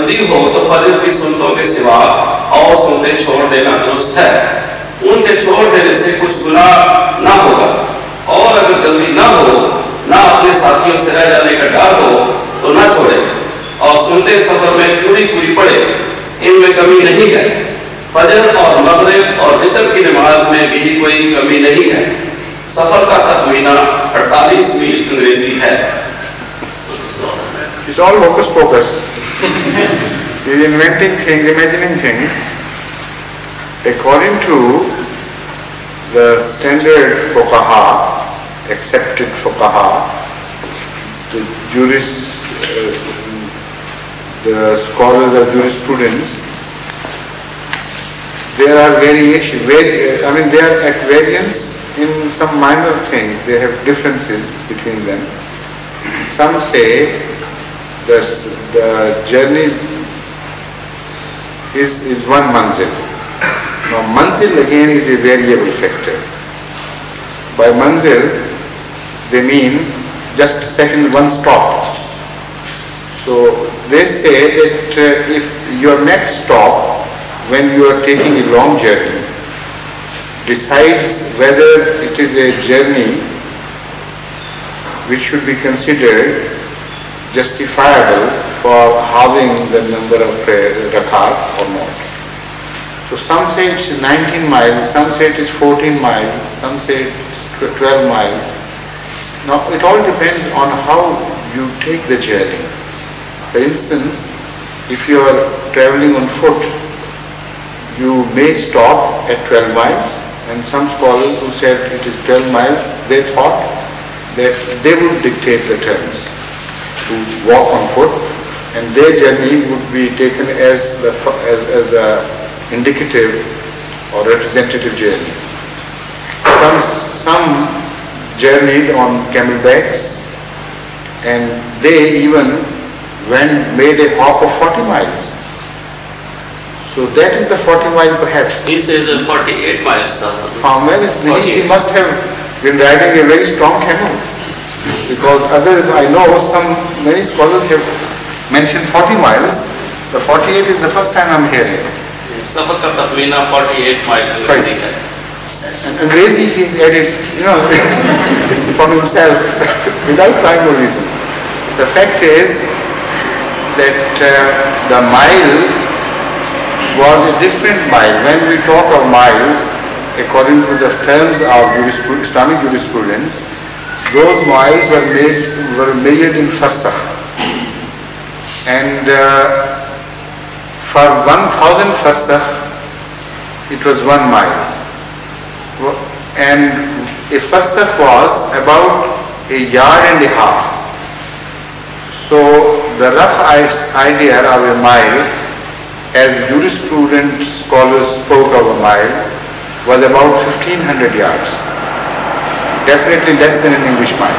जल्दी हो तो फजर की सुन्नतों के सिवा और सुन्नतें छोड़ देना दुरुस्त है। उनके छोड़ देने से कुछ गुनाह ना होगा, और अगर जल्दी ना हो, ना अपने साथियों से रह जाने का डर हो तो ना छोड़े, और सुन्नतें सफर में पूरी पूरी पढ़े, इनमें कमी नहीं है। फजर और मगरिब और वितर की नमाज में भी कोई कमी नहीं है। सफर का तखमीना 48 मील अंग्रेजी है। It's all hocus pocus. He's inventing things, imagining things. According to the standard fuqaha, accepted fuqaha, the jurists, the scholars of jurisprudence, there are variations. They are at variance in some minor things. They have differences between them. Some say the journey is one manzil. Now manzil again is a variable factor. By manzil they mean just second one stop. So they say that if your next stop when you are taking a long journey decides whether it is a journey which should be considered justifiable for having the number of rakat or not. So some say it's 19 miles, some say it is 14 miles, some say it's 12 miles. Now it all depends on how you take the journey. For instance, if you are traveling on foot, you may stop at 12 miles, and some scholars who said it is 12 miles, they thought that they would dictate the terms to walk on foot, and their journey would be taken as the indicative or representative journey. Some journeyed on camelbacks, and they even made a hop of 40 miles. So that is the 40 mile perhaps. He says 48 miles. Well, he must have been riding a very strong camel, because I know many scholars have mentioned 40 miles. The 48 is the first time I'm hearing. Safar ka takhmeena 48 miles. Right. And Angrezi he's added, from himself without rhyme or reason. The fact is that the mile was a different mile. When we talk of miles, according to the terms of Islamic jurisprudence, those miles were measured in farsakh, and for 1,000 farsakh it was 1 mile, and a farsakh was about a yard and a half. So the rough idea of a mile, as jurisprudent scholars spoke of a mile, was about 1,500 yards. Definitely less than an English mile.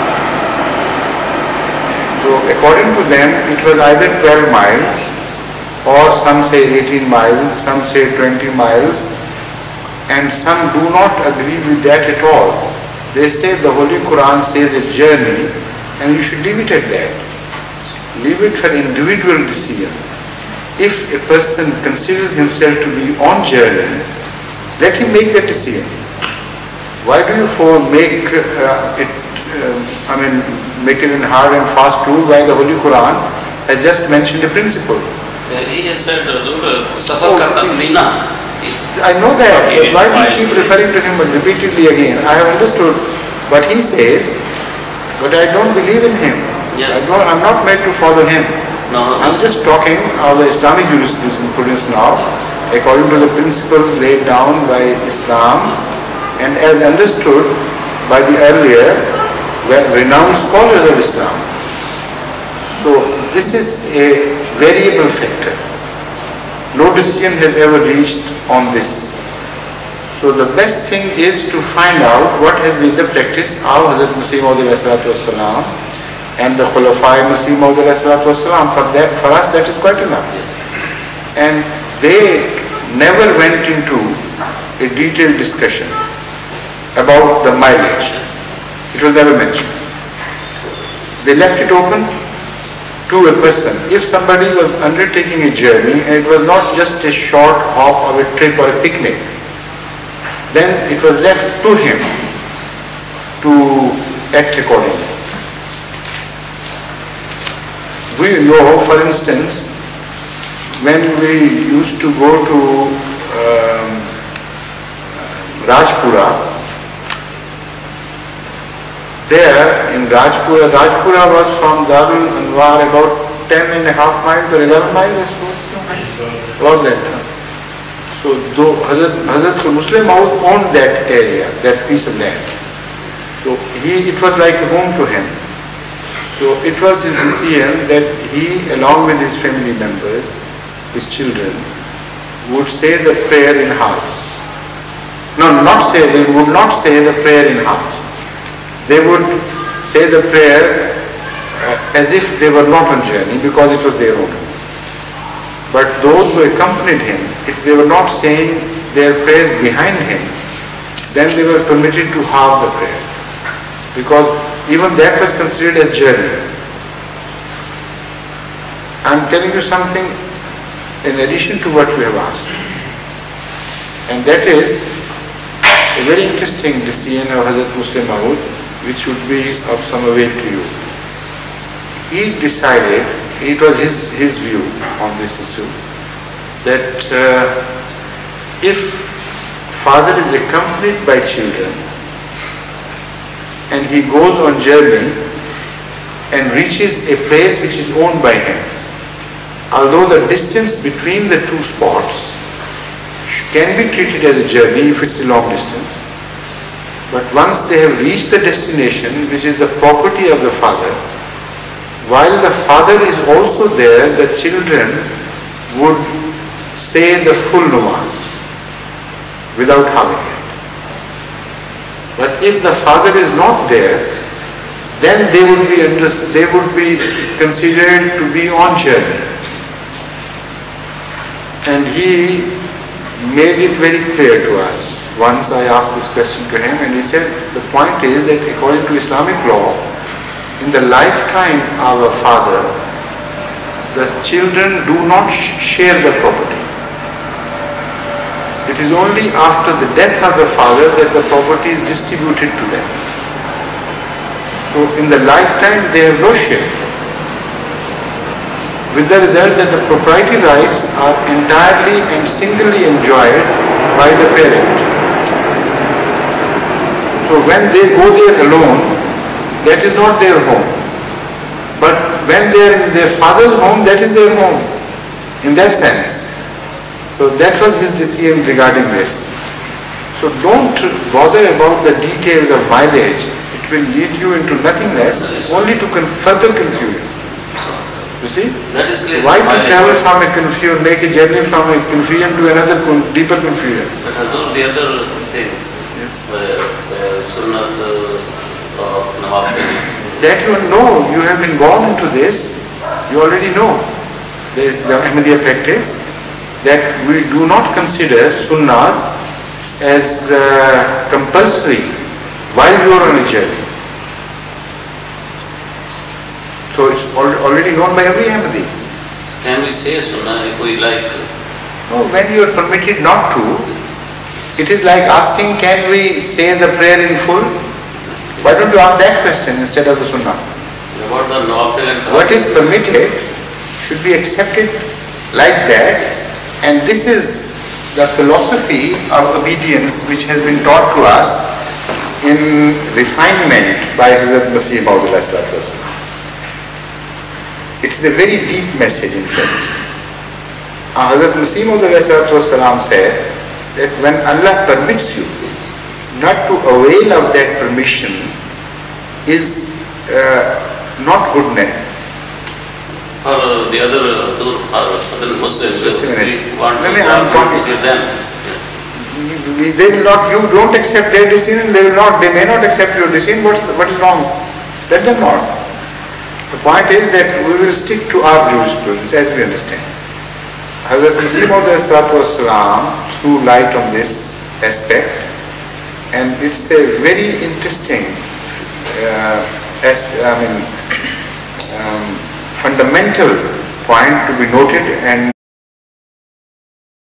So according to them, it was either 12 miles, or some say 18 miles, some say 20 miles, and some do not agree with that at all. They say the Holy Quran says a journey, and you should leave it at that. Leave it for individual decision. If a person considers himself to be on journey, let him make that decision. Why do you make it in hard and fast rule, while the Holy Quran has just mentioned a principle? He has said Safar ka takhmeena. I know that. Why do you keep referring to him repeatedly again? I have understood what he says, but I don't believe in him. Yes. I'm not made to follow him. No. I'm just talking of the Islamic jurisprudence now, according to the principles laid down by Islam and as understood by the earlier renowned scholars of Islam. So this is a variable factor. No decision has ever reached on this. So the best thing is to find out what has been the practice of Hazrat Masih Maud al-Islam and the Khulafai Masih Maud al-Islam. For us that is quite enough. And they never went into a detailed discussion about the mileage. It was never mentioned. They left it open, to a person. If somebody was undertaking a journey and it was not just a short hop of a trip or a picnic, then it was left to him to act accordingly. We know, for instance, when we used to go to Rajpura, there in Rajpura was from Darul Anwar about 10.5 miles or 11 miles, I suppose. About that. So Hazrat Muslim Maud owned that area, that piece of land. So it was like a home to him. So it was his decision that he, along with his family members, his children, would say the prayer in house. No, they would not say the prayer in house. They would say the prayer as if they were not on journey because it was their own. But those who accompanied him, if they were not saying their prayers behind him, then they were permitted to halve the prayer. Because even that was considered as journey. I am telling you something in addition to what you have asked. And that is a very interesting decision of Hazrat Muslim Maud, which would be of some avail to you. He decided, it was his view on this issue, that if father is accompanied by children and he goes on journey and reaches a place which is owned by him, although the distance between the two spots can be treated as a journey if it's a long distance, but once they have reached the destination, which is the property of the father, while the father is also there, the children would say the full namaz without halving it. But if the father is not there, then they would be considered to be on journey. And he made it very clear to us. Once I asked this question to him and he said, the point is that according to Islamic law, in the lifetime of a father, the children do not share the property. It is only after the death of the father that the property is distributed to them. So in the lifetime they have no share, with the result that the propriety rights are entirely and singly enjoyed by the parent. So when they go there alone, that is not their home. But when they are in their father's home, that is their home, in that sense. So that was his decision regarding this. So don't bother about the details of mileage. It will lead you into nothingness, only to further confusion. You see? That is clear. Why to travel from a confusion, make a journey from a confusion to another deeper confusion? But the other things, yes. Sunnah of Nawafil. That you know, you have been born into this, you already know. The Ahmadiyya practice, that we do not consider sunnahs as compulsory while you are on a journey. So it's already known by every Ahmadi. Can we say sunnah if we like? No, when you are permitted not to, it is like asking, can we say the prayer in full? Why don't you ask that question instead of the sunnah? About the nawafil and what is permitted should be accepted like that, and this is the philosophy of obedience which has been taught to us in refinement by Hazrat Masih Maud. It is a very deep message in fact. Hazrat Masih Maud said that when Allah permits you, not to avail of that permission is not goodness. For the other Muslims, just a minute. we want to give them. They will not, you don't accept their decision, they may not accept your decision. What is wrong? Let them not. The point is that we will stick to our jurisprudence as we understand. Hazrat Masih Maud threw light on this aspect, and it's a very interesting fundamental point to be noted and